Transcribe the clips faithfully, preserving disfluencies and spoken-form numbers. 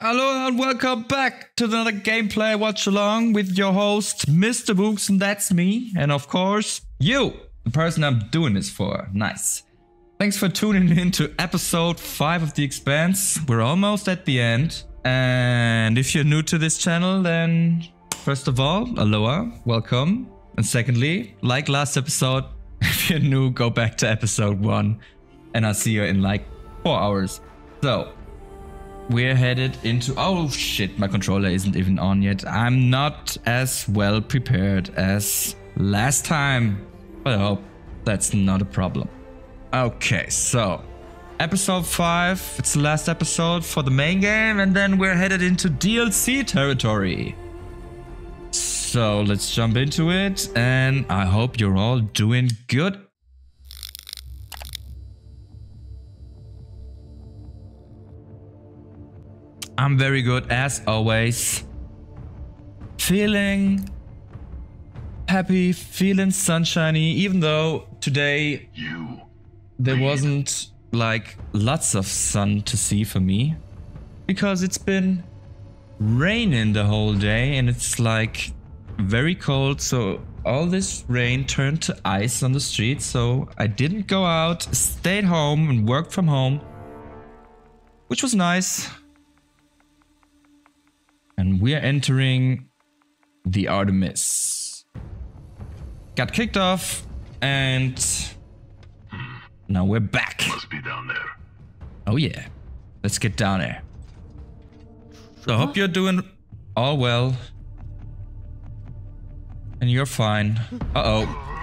Hello and welcome back to another gameplay watch along with your host, Mister Books, and that's me. And of course, you, the person I'm doing this for. Nice. Thanks for tuning in to episode five of The Expanse. We're almost at the end. And if you're new to this channel, then first of all, aloha, welcome. And secondly, like last episode, if you're new, go back to episode one. And I'll see you in like four hours. So, we're headed into... Oh shit, my controller isn't even on yet. I'm not as well prepared as last time. But I hope that's not a problem. Okay, so... Episode five. It's the last episode for the main game. And then we're headed into D L C territory. So, let's jump into it. And I hope you're all doing good. I'm very good as always. Feeling happy, feeling sunshiny, even though today you there wasn't like lots of sun to see for me. Because it's been raining the whole day and it's like very cold, so all this rain turned to ice on the street, so I didn't go out, stayed home and worked from home, which was nice. And we're entering the Artemis. Got kicked off, and now we're back. Must be down there. Oh yeah, let's get down there. So I hope you're doing all well. And you're fine. Uh-oh.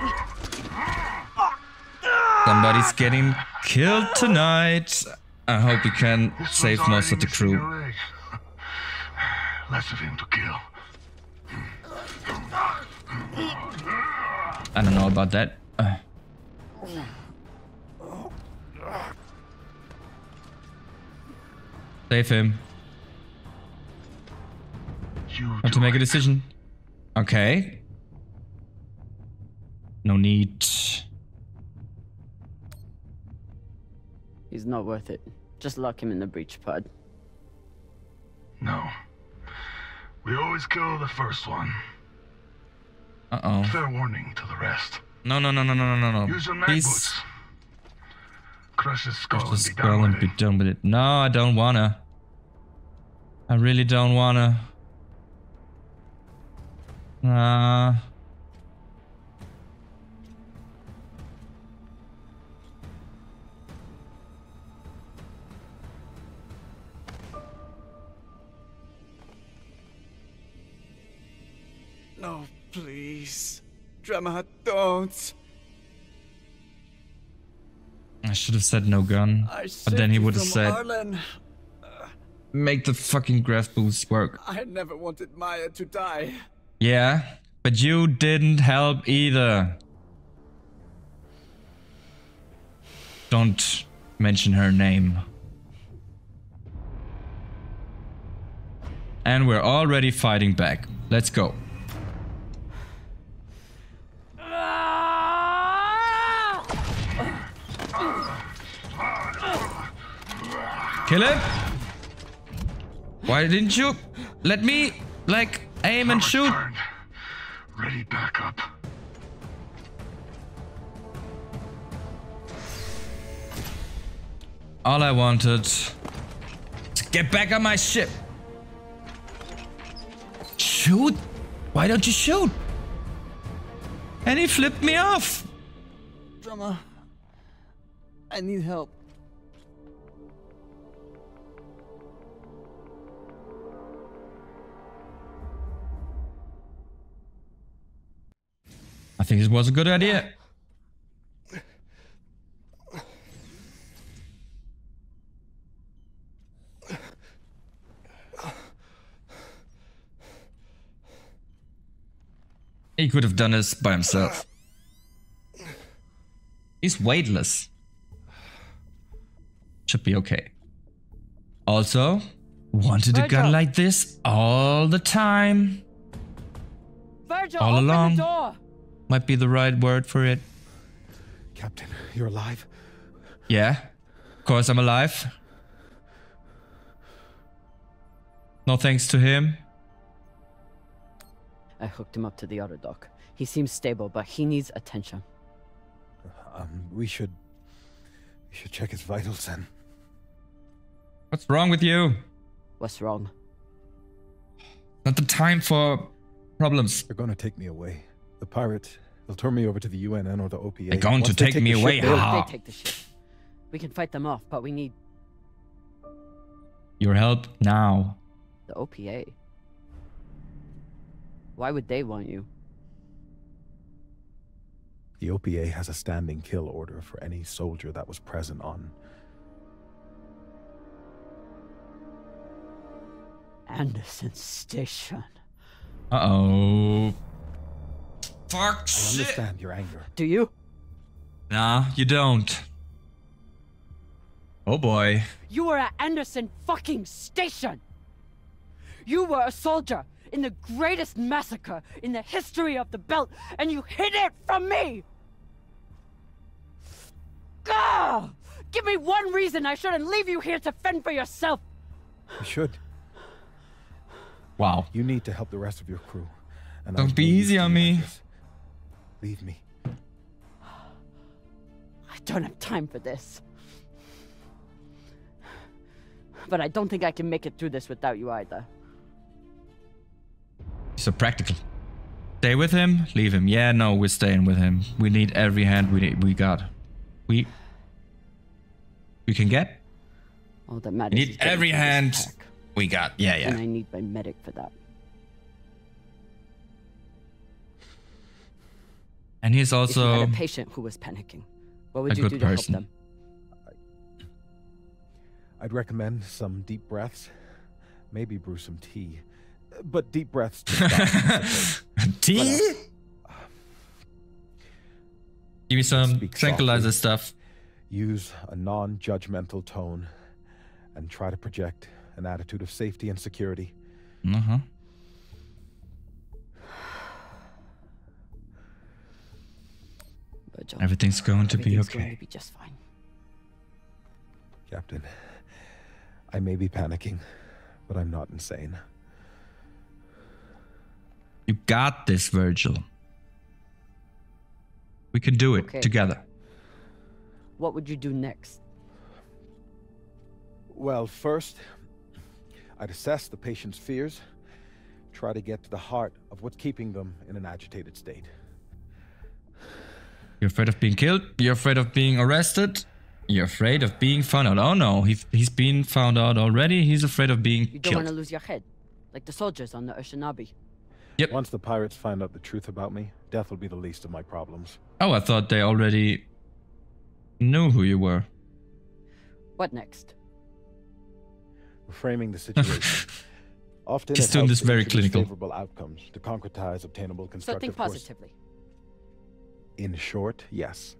Somebody's getting killed tonight. I hope we can This save one's most of the already crew. missing a leg. Less of him to kill. I don't know about that. Uh. Save him. You Have to do make a it. decision. Okay. No need. He's not worth it. Just lock him in the breach pod. No. We always kill the first one. Uh-oh. Fair warning to the rest. No, no, no, no, no, no, no, no. Use your night Please. boots. Crush his skull Crush the and be skull done and with be it. done with it. No, I don't wanna. I really don't wanna. Nah. No, please. Drama, don't. I should have said no gun. I But then he saved would you have from said, Arlen. make the fucking graph boost work. I never wanted Maya to die. Yeah, but you didn't help either. Don't mention her name. And we're already fighting back. Let's go. Kill him? Why didn't you let me, like, aim and Power shoot? turned. Ready back up. All I wanted to get back on my ship. Shoot? Why don't you shoot? And he flipped me off. Drama, I need help. I think this was a good idea. He could have done this by himself. He's weightless. Should be okay. Also, wanted a gun Virgil. like this all the time. Virgil, All open along. the door. Might be the right word for it. Captain, you're alive? Yeah, of course I'm alive. No thanks to him. I hooked him up to the other doc. He seems stable, but he needs attention. Um, we should... We should check his vitals then. What's wrong with you? What's wrong? Not the time for problems. They're gonna take me away. The pirates, they'll turn me over to the U N N or the O P A. They're going Once to they take me the away, ship, they'll- how? They take the ship. We can fight them off, but we need Your help now. the O P A. Why would they want you? The O P A has a standing kill order for any soldier that was present on... Anderson Station. Uh-oh. Fuck I shit. understand your anger. Do you? Nah, you don't. Oh boy. You were at Anderson fucking Station! You were a soldier in the greatest massacre in the history of the belt, and you hid it from me! Gah! Give me one reason I shouldn't leave you here to fend for yourself! You should. Wow. You need to help the rest of your crew. And Don't I be know you easy on feel like me. this. Leave me. I don't have time for this. But I don't think I can make it through this without you either. So practical. Stay with him, leave him. Yeah, no, we're staying with him. We need every hand we we got. We we can get. All that matters We is need getting every through this hand pack. we got. Yeah, And yeah. I need my medic for that. And he's If you also had a patient who was panicking, what would a you good do to person. help them? I'd recommend some deep breaths. Maybe brew some tea. But deep breaths to start. tea. Give me some Speak tranquilizer softly. stuff. Use a non-judgmental tone and try to project an attitude of safety and security. Uh huh. Virgil, Everything's going to be everything's okay. going to be just fine. Captain, I may be panicking, but I'm not insane. You got this, Virgil. We can do it Okay. together. What would you do next? Well, first, I'd assess the patient's fears, try to get to the heart of what's keeping them in an agitated state. You're afraid of being killed. You're afraid of being arrested. You're afraid of being found out. Oh no, he's, he's been found out already. He's afraid of being You don't want to killed. lose your head, like the soldiers on the Oceanabi. Yep. Once the pirates find out the truth about me, death will be the least of my problems. Oh, I thought they already knew who you were. What next? Reframing the situation. Often He's it doing helps this to very introduce clinical. favorable outcomes to concretize obtainable So constructive think course. positively. In short, yes.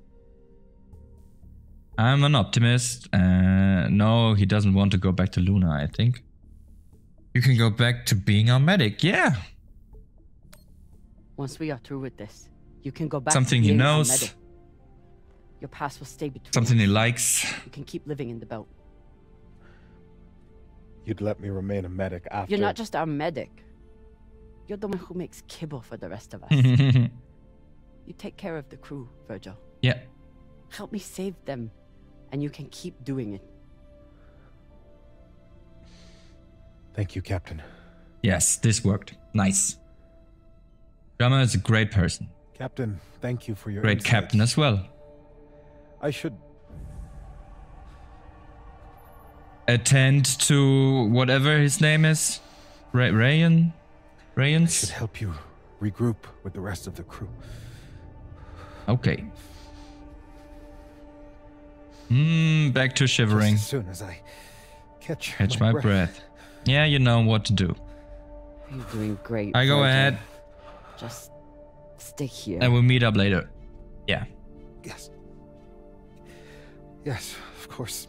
I'm an optimist. Uh, no, he doesn't want to go back to Luna, I think. You can go back to being our medic. Yeah. Once we are through with this, you can go back Something to he being our knows. medic. Your past will stay between Something he us. likes. You can keep living in the belt. You'd let me remain a medic after... You're not just our medic. You're the one who makes kibble for the rest of us. Yeah. You take care of the crew, Virgil. Yeah. Help me save them, and you can keep doing it. Thank you, Captain. Yes, this worked. Nice. Drummer is a great person. Captain, thank you for your Great insights. captain as well. I should... Attend to whatever his name is. Ray Rayan? I should Rayans? help you regroup with the rest of the crew. Okay. Hmm, back to Just shivering. as soon as I catch, Catch my breath. Yeah, you know what to do. You're doing great. I go Virgil. ahead Just stay here. and we'll meet up later. Yeah. Yes. Yes, of course.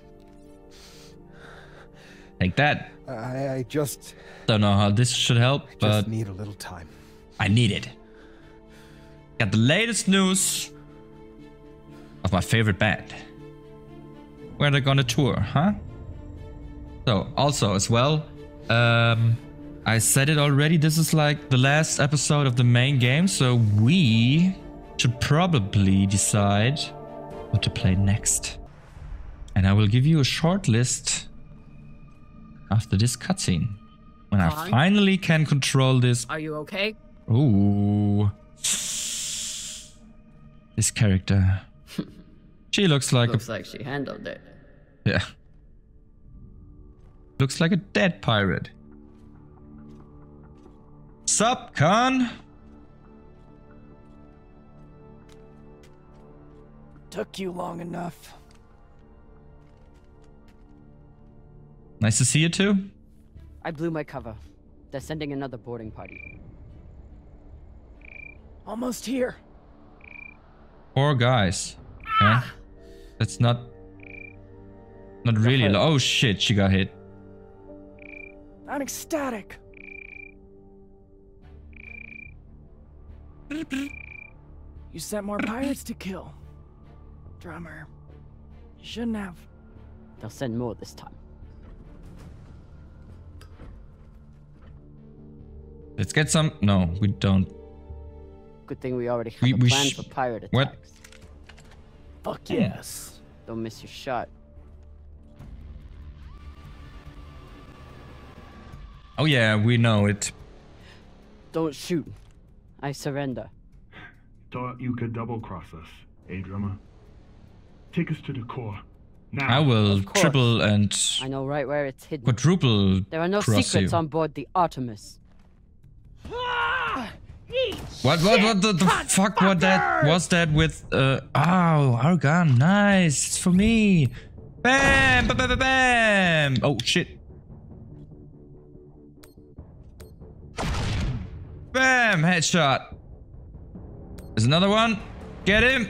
Take that. I, I just... Don't know how this should help, just but need a little time. I need it. Got the latest news of my favorite band. Where they're gonna tour, huh? So, also as well, Um, I said it already. This is like the last episode of the main game, so we should probably decide what to play next. And I will give you a short list after this cutscene. When I Fine. finally can control this. Are you okay? Ooh. This character. She looks like Looks a... like she handled it. Yeah. Looks like a dead pirate. Sup, Con? Took you long enough. Nice to see you too. I blew my cover. They're sending another boarding party. Almost here. Four guys. Okay. That's not... Not really... lo- Oh shit, she got hit. I'm ecstatic. You sent more pirates to kill. Drummer. You shouldn't have. They'll send more this time. Let's get some... No, we don't. Good thing we already have We- a we plan sh- for pirate attacks. What? Fuck yes. Don't miss your shot. Oh yeah, we know it. Don't shoot. I surrender. Thought you could double-cross us, eh, drummer? Take us to the core. Now. I will Of course. triple and I know right where it's hidden. quadruple There are no cross secrets you. on board the Artemis. What, what, what the, the fuck what that was that with, uh, oh, our gun, nice, it's for me. Bam, bam, bam, bam, bam. Oh, shit. Bam, headshot. There's another one. Get him.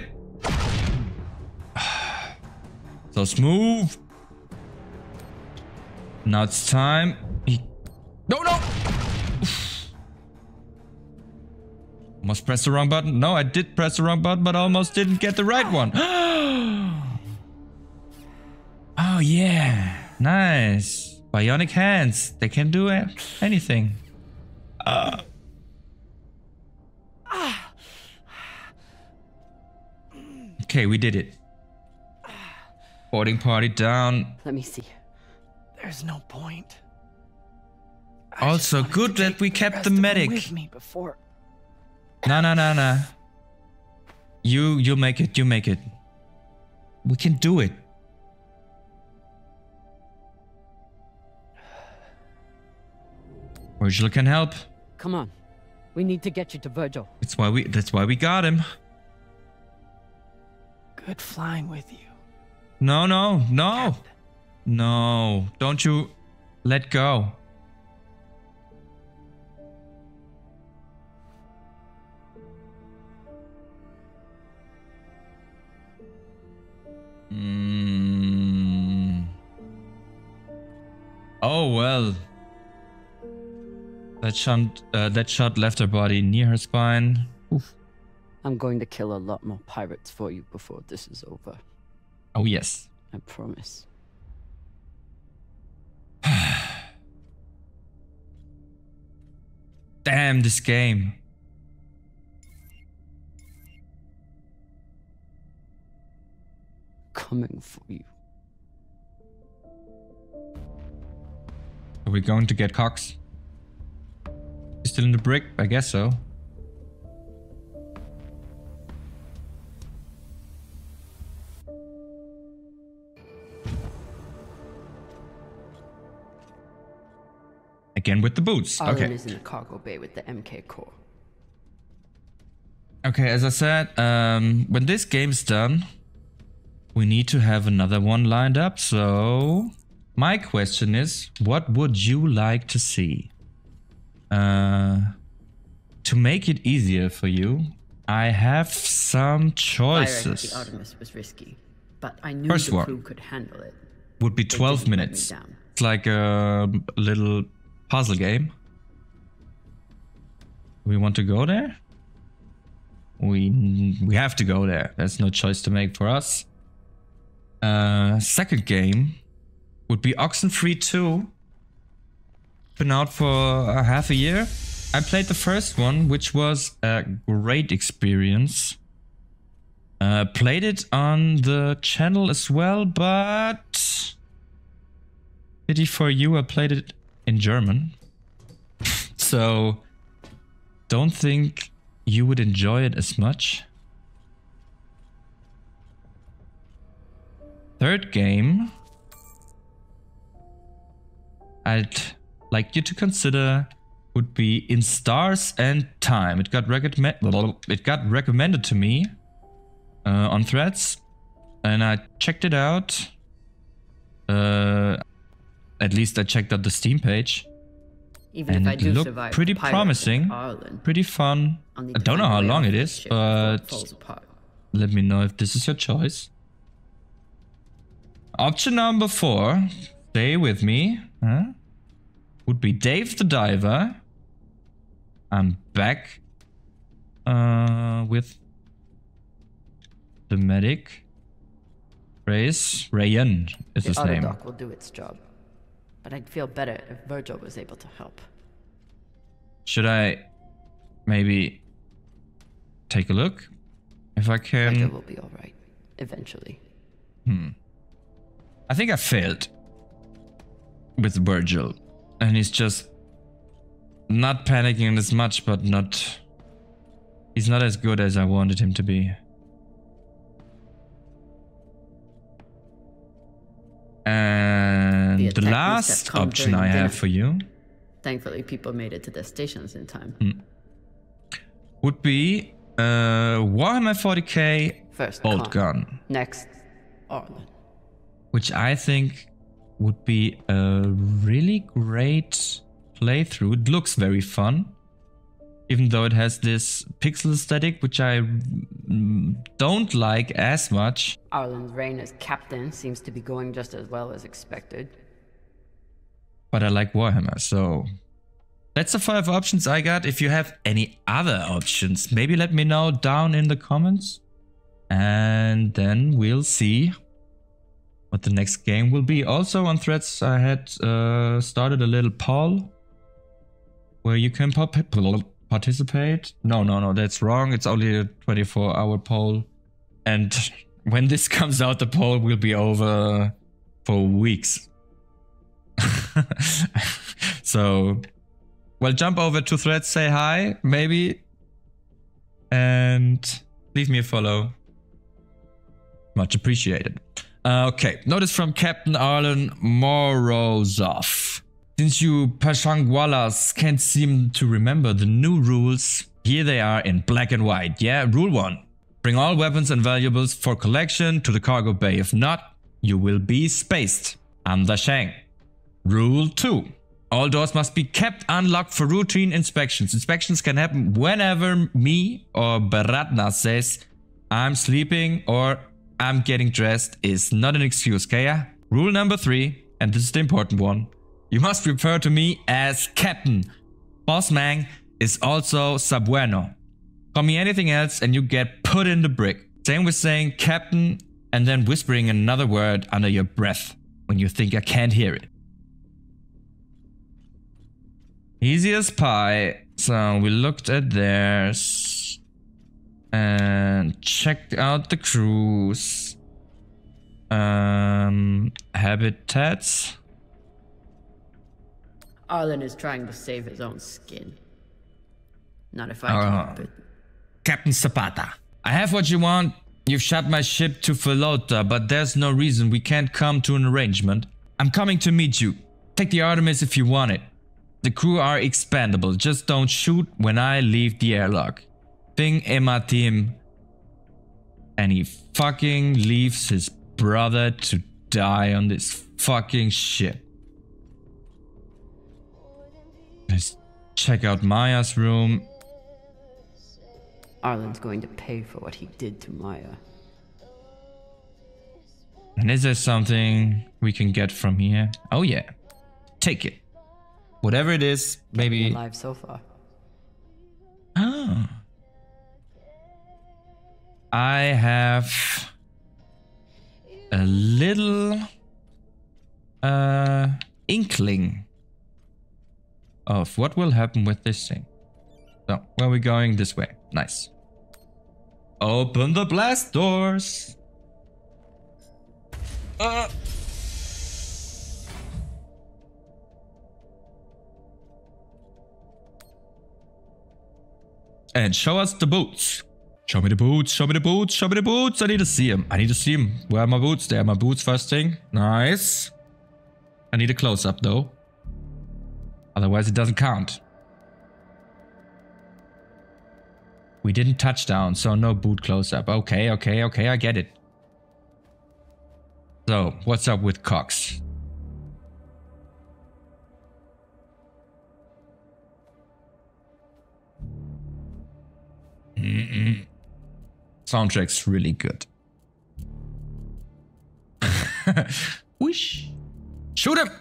So smooth. Now it's time. He... No, no. Almost pressed the wrong button. No, I did press the wrong button, but almost didn't get the right one. Oh, yeah. Nice. Bionic hands. They can do anything. Uh. Okay, we did it. Boarding party down. Let me see. There's no point. Also, good that we kept the medic. With me before. No, no, no, no. You, you make it. You make it. We can do it. Virgil can help. Come on. We need to get you to Virgil. That's why we. That's why we got him. Good flying with you. No, no, no, no! Don't you let go. Mm. Oh well. That shot, uh, that shot left her body near her spine. Oof. I'm going to kill a lot more pirates for you before this is over. Oh yes. I promise. Damn this game. Coming for you. Are we going to get Cox? He's still in the brick? I guess so. Again with the boots. Arlen Okay. is in the cargo bay with the M K core. Okay, as I said, um, when this game's done, we need to have another one lined up. So my question is, what would you like to see? Uh, to make it easier for you, I have some choices. Fire at the Artemis was risky, but I knew First the one crew could handle it. would be They twelve didn't let me minutes. down. It's like a little puzzle game. We want to go there? We we have to go there. There's no choice to make for us. Uh, second game would be Oxenfree two. been out for a half a year. I played the first one, which was a great experience. Uh, played it on the channel as well, but pity for you, I played it in German. So don't think you would enjoy it as much. Third game I'd like you to consider would be In Stars and Time. It got recommend it got recommended to me uh, on Threads, and I checked it out. Uh, at least I checked out the Steam page, Even and if I it do looked survive pretty the pirates promising, in Ireland, pretty fun. I'll need I to don't know find a how way long off it this is, ship before it but falls apart. let me know if this is your choice. Option number four, stay with me, huh? Would be Dave the Diver. I'm back uh, with the medic. Race Rayan is The his auto name. dock will do its job, but I'd feel better if Virgil was able to help. Should I maybe take a look if I can? Virgil will be all right eventually. Hmm. I think I failed with Virgil, and he's just not panicking as much, but not. He's not as good as I wanted him to be. And The the attack must last have come option during I have dinner. for you Thankfully, people made it to their stations in time. hmm, would be uh, Warhammer forty K First, Bolt Con. Gun, Next, Arlen. which I think would be a really great playthrough. It looks very fun, even though it has this pixel aesthetic, which I mm, don't like as much. Arlen's reign as captain seems to be going just as well as expected. But I like Warhammer, so that's the five options I got. If you have any other options, maybe let me know down in the comments. And then we'll see what the next game will be. Also on Threads, I had uh, started a little poll where you can pop participate. No, no, no, that's wrong. It's only a twenty-four hour poll. And when this comes out, the poll will be over for weeks. So, well, jump over to Threads, say hi, maybe, and leave me a follow. Much appreciated. Uh, okay, notice from Captain Arlen Morozov. Since you Pashangwalas can't seem to remember the new rules, here they are in black and white. Yeah, rule one. Bring all weapons and valuables for collection to the cargo bay. If not, you will be spaced. Andashang. Rule two. All doors must be kept unlocked for routine inspections. Inspections can happen whenever me or Baratna says I'm sleeping or I'm getting dressed is not an excuse, okay? Rule number three, and this is the important one. You must refer to me as Captain. Boss man is also Sabueno. Call me anything else and you get put in the brick. Same with saying Captain and then whispering another word under your breath when you think I can't hear it. Easy as pie. So we looked at theirs and checked out the crews. Um, habitats. Arlen is trying to save his own skin. Not if I Uh, can help it. Captain Zapata. I have what you want. You've shot my ship to Beltalowda, but there's no reason we can't come to an arrangement. I'm coming to meet you. Take the Artemis if you want it. The crew are expendable. Just don't shoot when I leave the airlock. Ping Emma team. And he fucking leaves his brother to die on this fucking ship. Let's check out Maya's room. Arlen's going to pay for what he did to Maya. And is there something we can get from here? Oh yeah. Take it. Whatever it is, maybe... Alive so far. Oh. I have a little uh, inkling of what will happen with this thing. So, where are we going? This way. Nice. Open the blast doors. Uh. And show us the boots. Show me the boots, show me the boots, show me the boots. I need to see him. I need to see him. Where are my boots? There are my boots first thing. Nice. I need a close-up though. Otherwise it doesn't count. We didn't touch down, so no boot close-up. Okay, okay, okay, I get it. So, what's up with Cox? Mm-mm. Soundtrack's really good. Whoosh. Shoot him!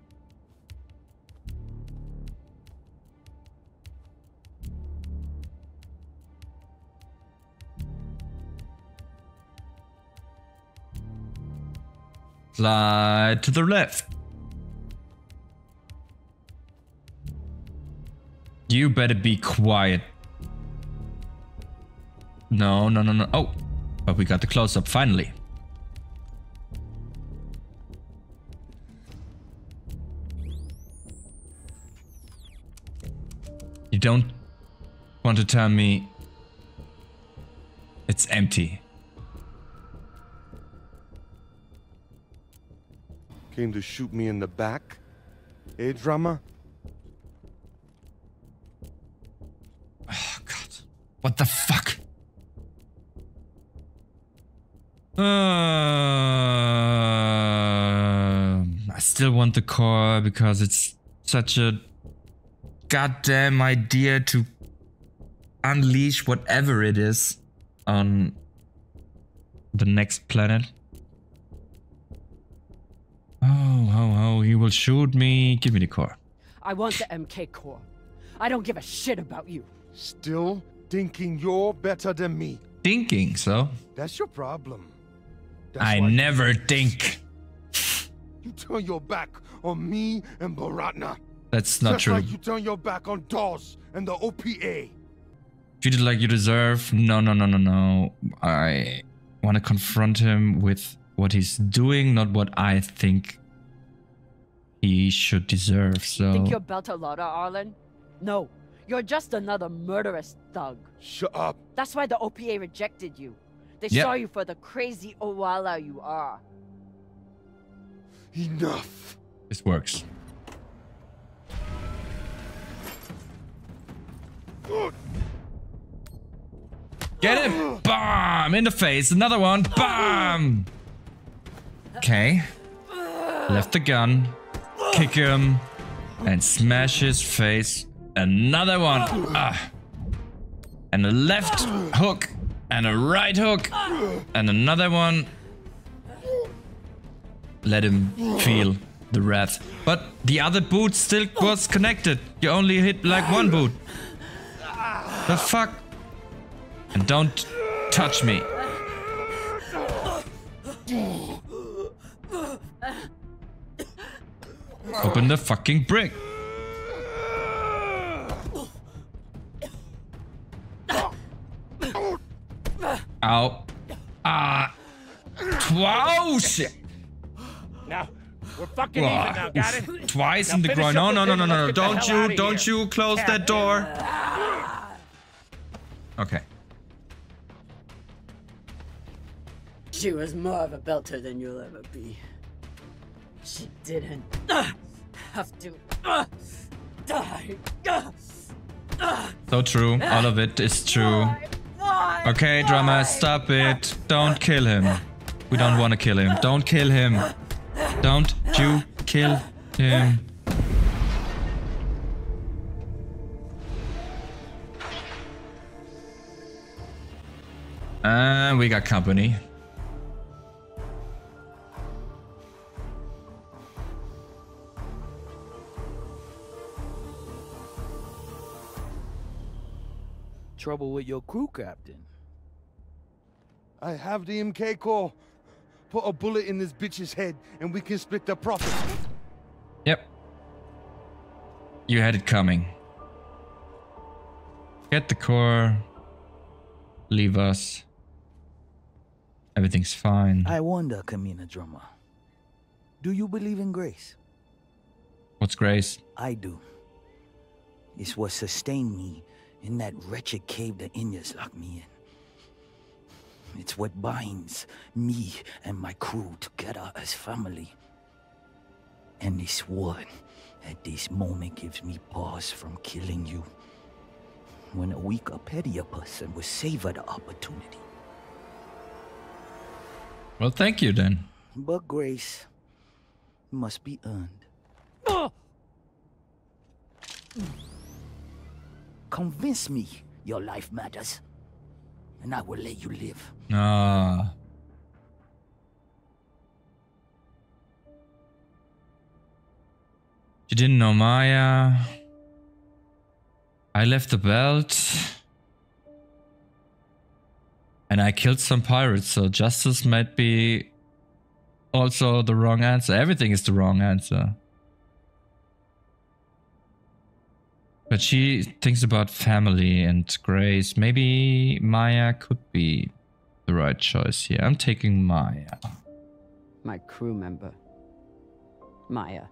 Slide to the left. You better be quiet. No, no, no, no. Oh, but we got the close-up finally. You don't want to tell me it's empty. Came to shoot me in the back? Eh, drama? Oh, God. What the fuck? Uh, I still want the core because it's such a goddamn idea to unleash whatever it is on the next planet. Oh, oh, oh, he will shoot me. Give me the core. I want the M K core. I don't give a shit about you. Still thinking you're better than me. Thinking, so? That's your problem. That's I never think. You turn your back on me and Baratna. That's not Just true. like you turn your back on Dawes and the O P A. Treat it like you deserve. No, no, no, no, no. I want to confront him with what he's doing, not what I think he should deserve. So. Think you're Beltalowda, Arlen? No, you're just another murderous thug. Shut up. That's why the O P A rejected you. They Yep. saw you for the crazy Owala you are. Enough. This works. Get him! Bam! In the face. Another one. Bam! Okay. Left the gun. Kick him. And smash his face. Another one. Ah. And a left hook. And a right hook. And another one. Let him feel the wrath. But the other boot still was connected. You only hit like one boot. The fuck? And don't touch me. Open the fucking brick. Ow. Ah. Wow, shit. Now, we're fucking Wah. even now, got it? Oof. Twice Now in the finish groin. up No, the no, no, thing no, and no. let's get the Don't hell you, outta don't here. you close that door. Okay. She was more of a belter than you'll ever be. She didn't uh, have to uh, die. Uh, So true. All of it is true. why? Why? Okay, drummer, stop it. Don't kill him. We don't want to kill him. Don't kill him. Don't you kill him. And we got company. Trouble with your crew, Captain. I have the M K core. Put a bullet in this bitch's head and we can split the profit. Yep. You had it coming. Get the core. Leave us. Everything's fine. I wonder, Kamina Drummer. Do you believe in grace? What's grace? I do. It's what sustained me in that wretched cave the Indians locked me in. It's what binds me and my crew together as family. And this one, at this moment, gives me pause from killing you. When a weaker, pettier person would savor the opportunity. Well, thank you then. But grace must be earned. Convince me your life matters, and I will let you live. Ah. You didn't know Maya. I left the belt. And I killed some pirates, so justice might be also the wrong answer. Everything is the wrong answer. But she thinks about family and grace. Maybe Maya could be the right choice here. I'm taking Maya. My crew member, Maya.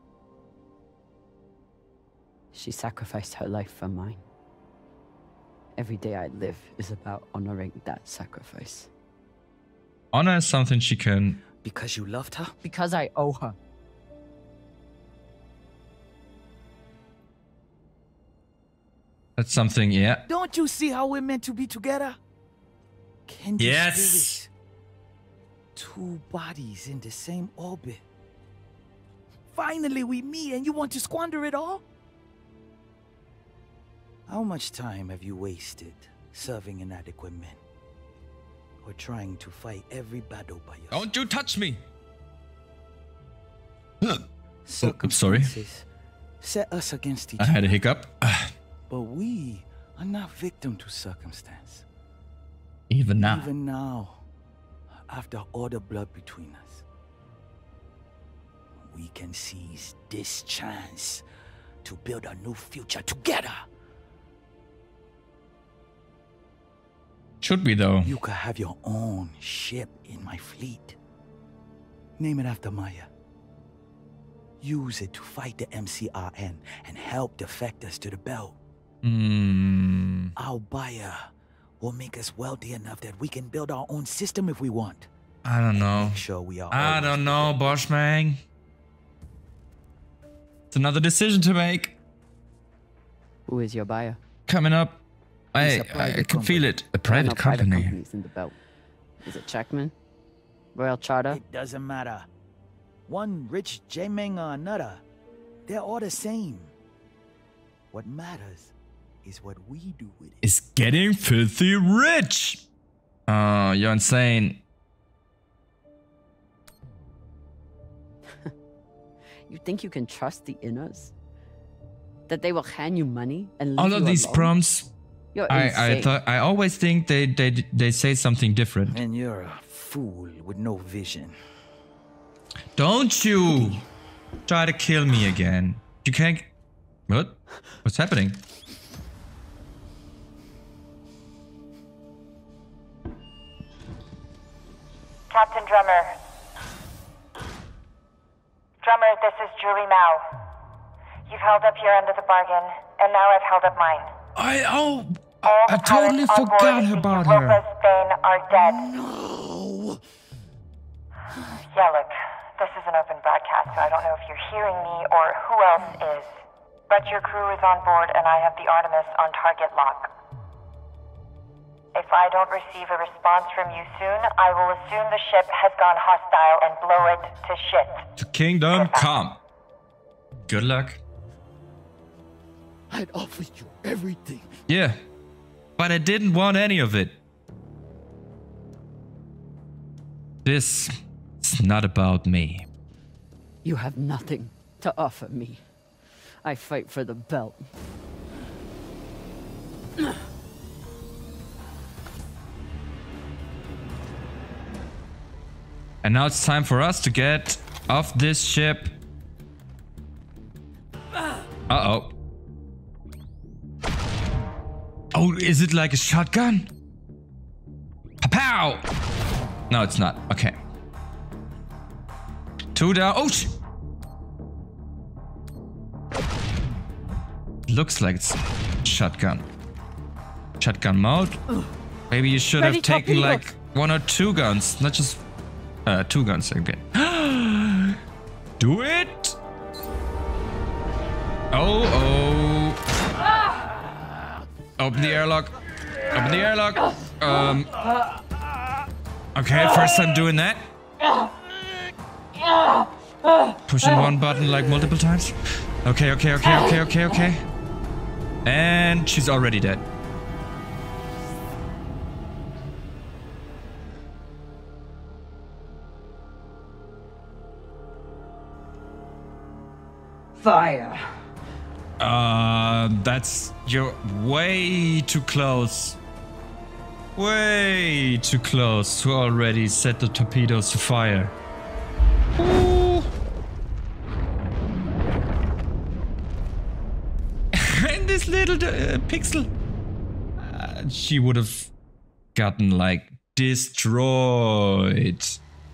She sacrificed her life for mine. Every day I live is about honoring that sacrifice. Honor is something she can... Because you loved her? Because I owe her. That's something, yeah. Don't you see how we're meant to be together? Kindred Yes. spirits. Two bodies in the same orbit. Finally we meet and you want to squander it all? How much time have you wasted serving inadequate men? Or trying to fight every battle by yourself? Don't you touch me! Oh, I'm sorry. Circumstances set us against each I other. had a hiccup. But we are not victim to circumstance. Even now. Even now, after all the blood between us, we can seize this chance to build a new future together. Should we though? You could have your own ship in my fleet. Name it after Maya. Use it to fight the M C R N and help defect us to the belt. Hmm. Our buyer will make us wealthy enough that we can build our own system if we want. I don't know. Make sure we are I always don't know, Boschman. It's another decision to make. Who is your buyer? Coming up. I, It's a I private can feel company. it. A There are private no company. Private companies in the belt. Is it Checkman? Royal Charter? It doesn't matter. One rich J-Ming or another. They're all the same. What matters is what we do with it. Is getting filthy rich. Oh, you're insane. You think you can trust the inners? That they will hand you money and leave All you of these alone? prompts, You're I, insane. I thought I always think they they they say something different. And you're a fool with no vision. Don't you try to kill me again. You can't. What? What's happening? Captain Drummer. Drummer, this is Julie Mao. You've held up your end of the bargain, and now I've held up mine. I oh All I the totally pilots on board forgot the about Europa her. Spain are dead. No! Yeah, look, this is an open broadcast, so I don't know if you're hearing me or who else is. But your crew is on board, and I have the Artemis on target lock. If I don't receive a response from you soon, I will assume the ship has gone hostile and blow it to shit. To kingdom come. Good luck. I'd offer you everything. Yeah, but I didn't want any of it. This is not about me. You have nothing to offer me. I fight for the belt. And now it's time for us to get off this ship. Uh-oh. Oh, is it like a shotgun? Pow! No, it's not. Okay. Two down. Oh, sh Looks like it's shotgun. Shotgun mode. Maybe you should Ready, have taken torpedo. like one or two guns, not just uh, two guns. Okay. Do it. Oh, oh. Open the airlock. Open the airlock. Um. Okay, first time doing that. Pushing one button like multiple times. Okay, okay, okay, okay, okay, okay. And she's already dead. Fire. Uh, that's you're way too close. Way too close to already set the torpedoes to fire. Ooh. And this little uh, pixel. Uh, she would have gotten like destroyed.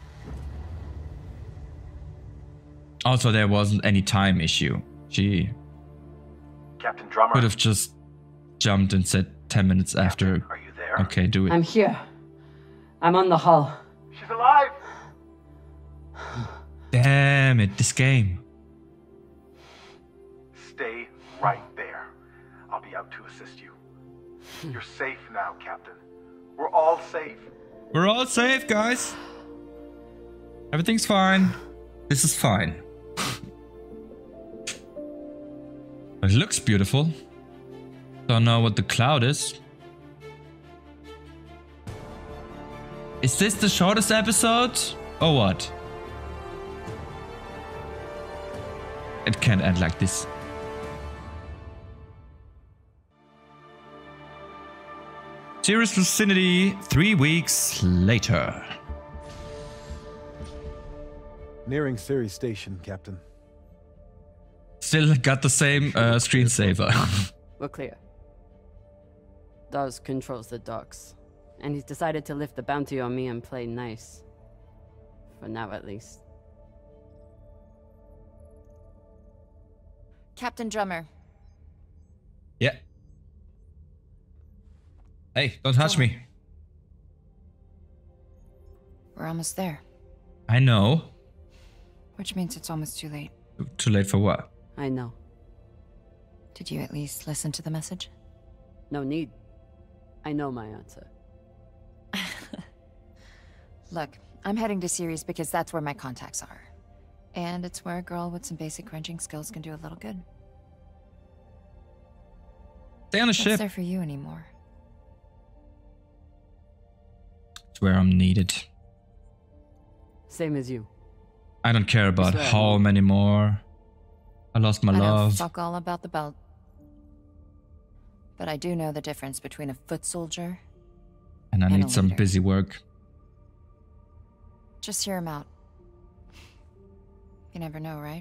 Also, there wasn't any time issue. She Captain Drummer. could have just jumped and said ten minutes after. Are you there? Okay, do it. I'm here. I'm on the hull. She's alive! Damn it, this game. Stay right there. I'll be out to assist you. You're safe now, Captain. We're all safe. We're all safe, guys. Everything's fine. This is fine. It looks beautiful. Don't know what the cloud is. Is this the shortest episode? Or what? It can't end like this. Serious vicinity three weeks later. Nearing Ceres Station, Captain. Still got the same uh, screensaver. We're clear. Dawes controls the docks, and he's decided to lift the bounty on me and play nice. For now, at least. Captain Drummer. Yeah. Hey, don't touch me. We're almost there. I know. Which means it's almost too late. Too late for what? I know. Did you at least listen to the message? No need. I know my answer. Look, I'm heading to Ceres because that's where my contacts are. And it's where a girl with some basic crunching skills can do a little good. Stay on the What's ship. there for you anymore? It's where I'm needed. Same as you. I don't care about Swear. home anymore. I lost my I know love. fuck all about the belt. But I do know the difference between a foot soldier And I and need a some leader. busy work. Just hear him out. You never know, right?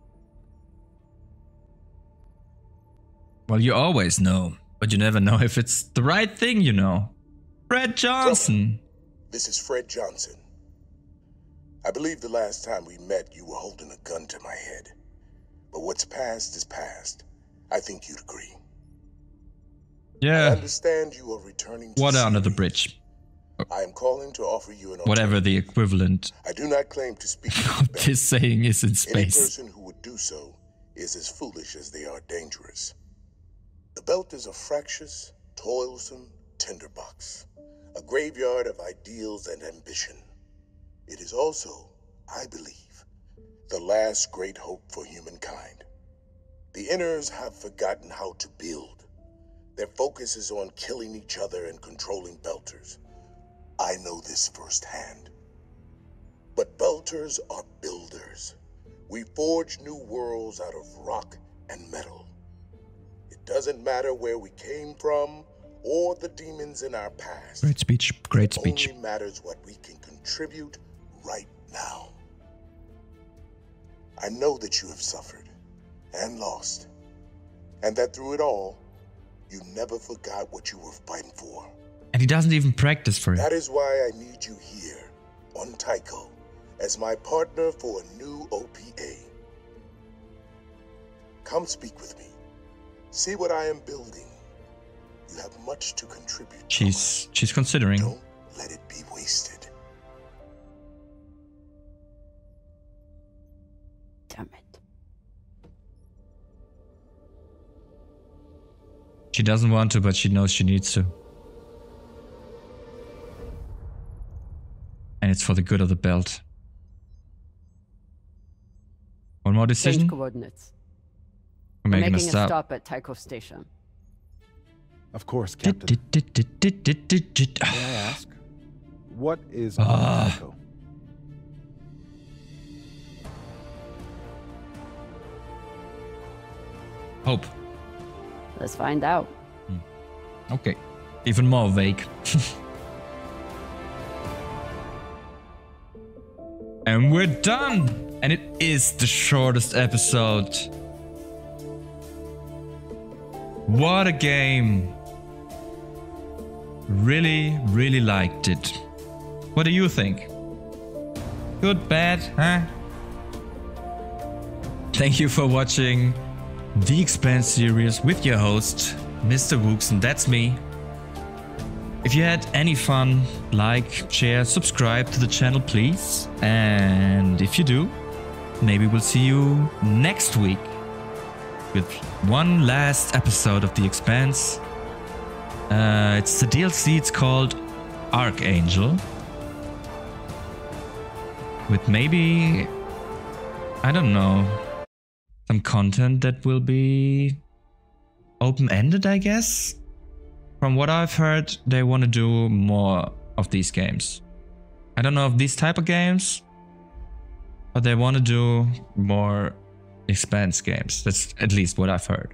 Well, you always know, but you never know if it's the right thing, you know. Fred Johnson. This is Fred Johnson. I believe the last time we met, you were holding a gun to my head. But what's past is past. I think you'd agree. I Yeah. understand you are returning to Water under the Ceres. bridge. I am calling to offer you an Whatever the equivalent I do not claim to speak for of this saying is in Any space. person who would do so is as foolish as they are dangerous. The belt is a fractious, toilsome tinderbox, a graveyard of ideals and ambition. It is also, I believe, the last great hope for humankind. The inners have forgotten how to build. Their focus is on killing each other and controlling Belters. I know this firsthand. But Belters are builders. We forge new worlds out of rock and metal. It doesn't matter where we came from or the demons in our past. Great speech. Great It speech. only matters what we can contribute right now. I know that you have suffered and lost, and that through it all, You never forgot what you were fighting for. And he doesn't even practice for it. That is why I need you here, on Tycho, as my partner for a new O P A. Come speak with me. See what I am building. You have much to contribute. She's she's considering. Don't let it be wasted. Damn it. She doesn't want to, but she knows she needs to. And it's for the good of the belt. One more decision? Change coordinates. We're making, We're making a stop. a stop at Tycho Station. Of course, Captain. May I ask, what is on Ah. Tycho? Hope. Let's find out. Okay. Even more vague. And we're done! And it is the shortest episode. What a game. Really, really liked it. What do you think? Good, bad, huh? Thank you for watching the Expanse series with your host, Mister Wooks, and that's me. If you had any fun, like, share, subscribe to the channel, please. And if you do, maybe we'll see you next week with one last episode of The Expanse. Uh, it's the D L C, it's called Archangel. With maybe, I don't know, some content that will be open-ended, I guess? From what I've heard, they want to do more of these games. I don't know of these type of games, but they want to do more Expanse games. That's at least what I've heard.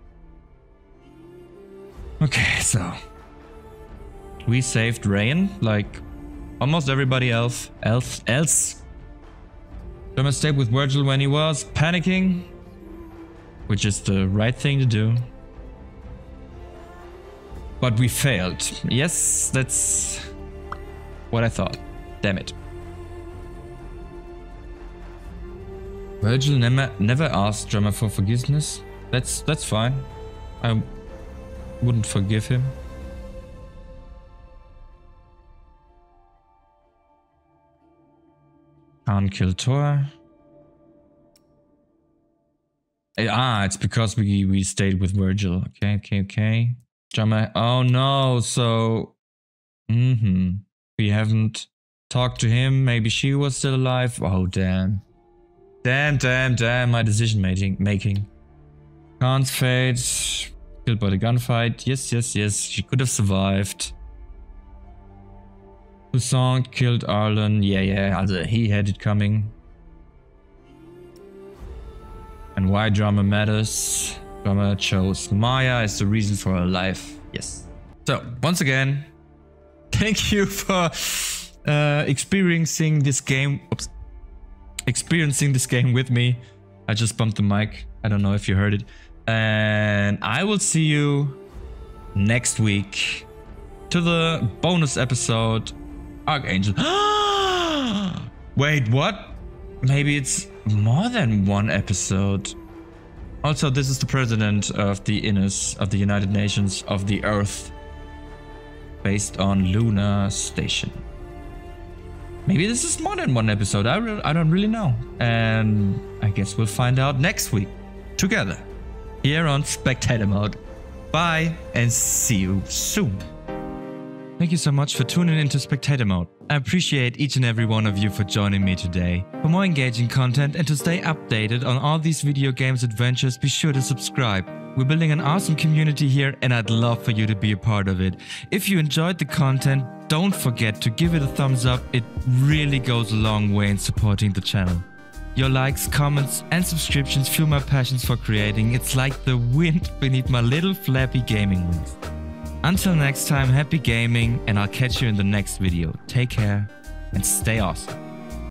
Okay, so we saved Rayan, like almost everybody else. Else, else. Drummer stayed with Virgil when he was panicking, which is the right thing to do. But we failed. Yes, that's what I thought. Damn it. Virgil never never asked Drummer for forgiveness. That's that's fine. I wouldn't forgive him. Can't kill Thor. Eh, Ah, it's because we we stayed with Virgil. Okay, okay, okay. Drummer. Oh no, so mm-hmm. We haven't talked to him. Maybe she was still alive. Oh damn. Damn, damn, damn, my decision making making. Khan's fate. Killed by the gunfight. Yes, yes, yes. She could have survived. Toussaint killed Arlen. Yeah, yeah. Also, he had it coming. And why drama matters. Drama chose Maya as the reason for her life. Yes. So, once again, thank you for uh, experiencing this game. Oops. Experiencing this game with me. I just bumped the mic. I don't know if you heard it. And I will see you next week to the bonus episode Archangel. Wait, what? Maybe it's more than one episode. Also, this is the president of the I N U S, of the United Nations of the Earth, based on Luna Station. Maybe this is more than one episode. I, re I don't really know. And I guess we'll find out next week together here on Spectator Mode. Bye and see you soon. Thank you so much for tuning into Spectator Mode. I appreciate each and every one of you for joining me today. For more engaging content and to stay updated on all these video games adventures, be sure to subscribe. We're building an awesome community here and I'd love for you to be a part of it. If you enjoyed the content, don't forget to give it a thumbs up. It really goes a long way in supporting the channel. Your likes, comments and subscriptions fuel my passions for creating. It's like the wind beneath my little flappy gaming wings. Until next time, happy gaming and I'll catch you in the next video. Take care and stay awesome.